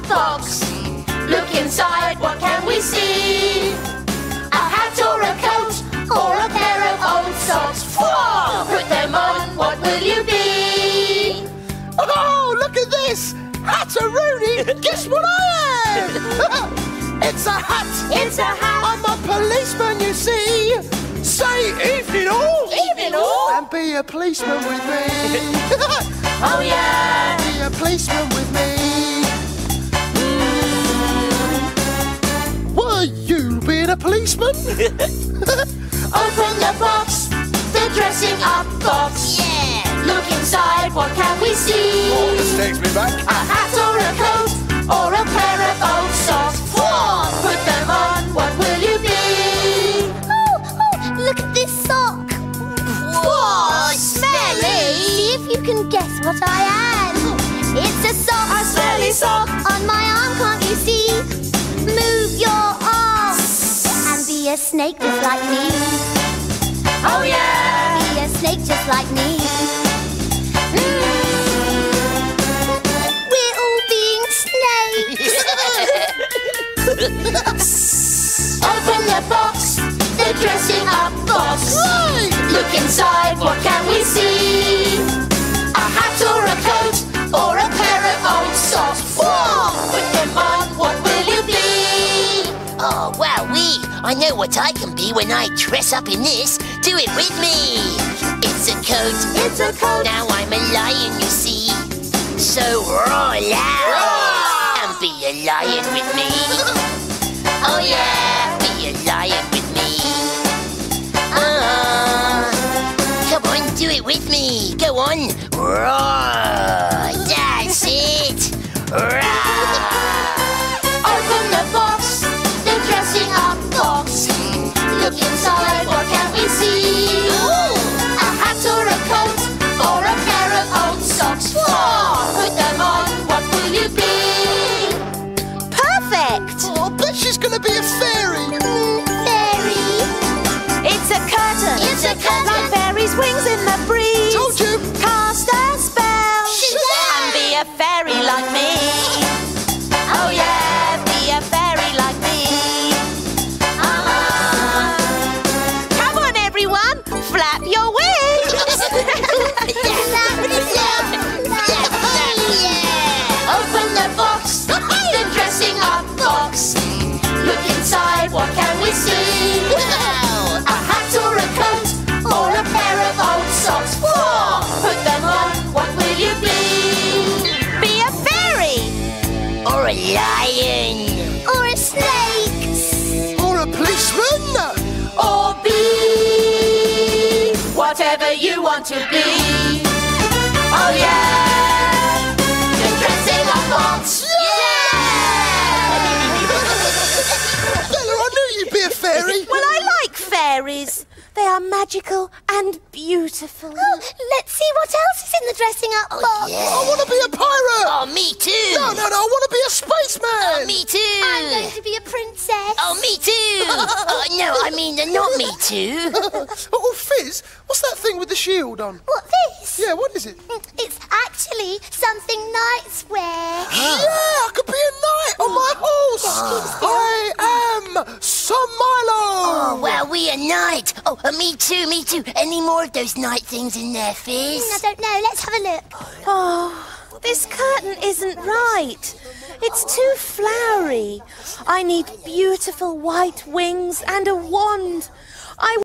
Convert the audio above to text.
box. Look inside, what can we see? A hat or a coat, or a pair of old socks. Whoa! Put them on, what will you be? Oh, look at this! Hat-a-rooney! Guess what I am? It's a hat! It's a hat! I'm a policeman, you see! Say evening all! Evening all! And be a policeman with me! Oh yeah! Be a policeman with me! Were you being a policeman? Open the box, the dressing up box. Yeah! Look inside, what can we see? Oh, this takes me back. A hat or a coat, or a pair of old socks. Whoa! Put them on, what will you be? Oh, look at this sock. Whoa, smelly! See if you can guess what I am. It's a sock. A smelly sock. On my arm, can't you see? Move your arm and be a snake just like me. Oh yeah! Be a snake just like me. We're all being snakes. Open the box, the dressing up box. Look inside, what can we see? A hat or a coat, or a pair of old socks. Whoa! Put them on, what will you be? Oh, wowee! I know what I can be when I dress up in this. Do it with me! It's a coat. It's a coat. Now I'm a lion, you see. So roar loud and be a lion with me. Oh yeah, be a lion with me. Come on, do it with me. Go on, roar. That's it. Roar. Open the box, the dressing up box. Look inside, what can we see? A hat or a coat, or a pair of old socks. Whoa! Put them on, what will you be? Perfect. Oh, I bet she's gonna be a fairy! Fairy. It's a curtain. It's a curtain. Like fairies' wings in the breeze. Told you! Cast a spell. Shazam! And be a fairy like me. Oh yeah, be a fairy like me. Come on, everyone, flap your wings. Open the box, the dressing up box. Look inside, what can we see? A hat or a coat, or a pair of old socks. Whoa! Put them on, what will you be? Be a fairy! Or a lion. Or a snake. Or a policeman! Or be whatever you want to be. Oh yeah! The dressing up box. Bella, I knew you'd be a fairy! Well, I like fairies. They are magical and beautiful. Oh, let's see what else is in the dressing up box. Yeah. I want to be a pirate! Oh, me too. No, I want to be a spaceman! Oh, me too. I'm going to be a princess. Oh, me too. Oh, no, I mean, not me too. Oh, Fizz, what's that thing with the shield on? What, this? Yeah, what is it? It's actually something knights wear. Yeah, I could be a knight on my horse! I am Some Milo! Oh, well, we a knight. Oh, me too, me too. Any more of those night things in there, I Fizz? don't know. Let's have a look. Oh, this curtain isn't right. It's too flowery. I need beautiful white wings and a wand. I